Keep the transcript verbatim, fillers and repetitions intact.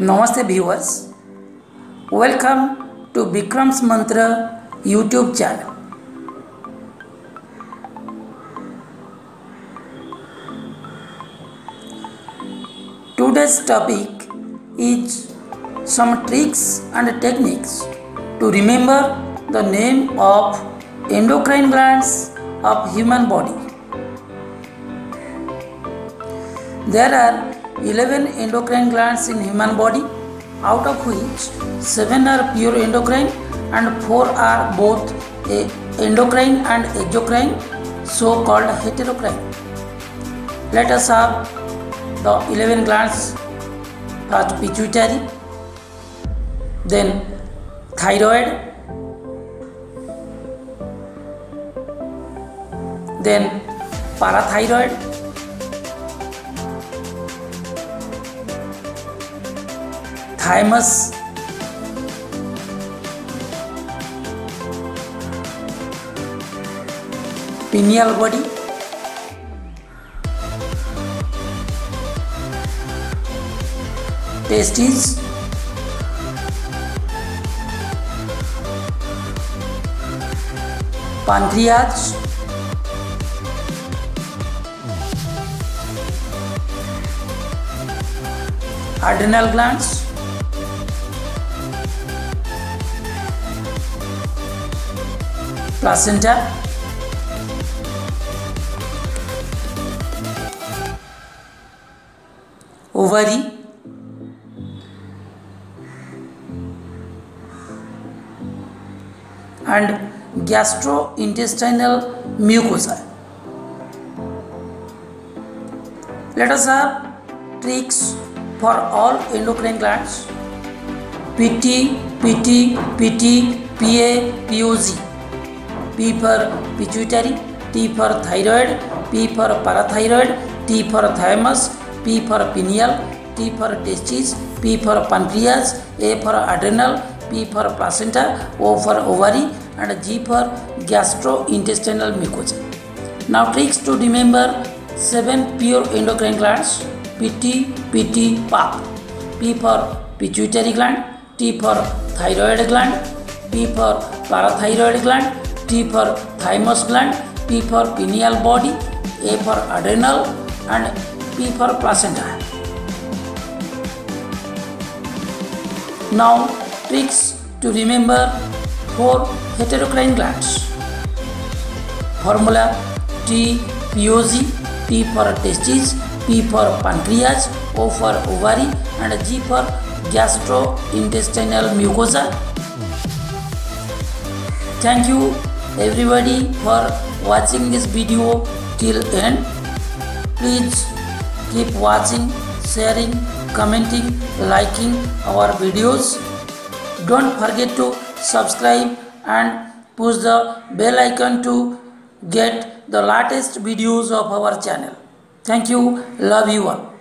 Namaste viewers, welcome to BIKRAM'S Mantra YouTube channel. Today's topic is some tricks and techniques to remember the name of endocrine glands of human body. There are eleven endocrine glands in human body, out of which seven are pure endocrine and four are both endocrine and exocrine, so called heterocrine. Let us have the eleven glands. First pituitary, then thyroid, then parathyroid, thymus, pineal body, testes, pancreas, adrenal glands, placenta, ovary, and gastrointestinal mucosa. Let us have tricks for all endocrine glands. P T, P T, P T, P A, P O Z. P for pituitary, T for thyroid, P for parathyroid, T for thymus, P for pineal, T for testes, P for pancreas, A for adrenal, P for placenta, O for ovary, and G for gastrointestinal mucosa. Now tricks to remember seven pure endocrine glands. P T, P T, P A P. P for pituitary gland, T for thyroid gland, P for parathyroid gland, T for thymus gland, P for pineal body, A for adrenal, and P for placenta. Now tricks to remember four heterocrine glands. Formula: T, P O Z, P for testes, P for pancreas, O for ovary, and G for gastrointestinal mucosa. Thank you everybody for watching this video till end. Please keep watching, sharing, commenting, liking our videos. Don't forget to subscribe and push the bell icon to get the latest videos of our channel. Thank you. Love you all.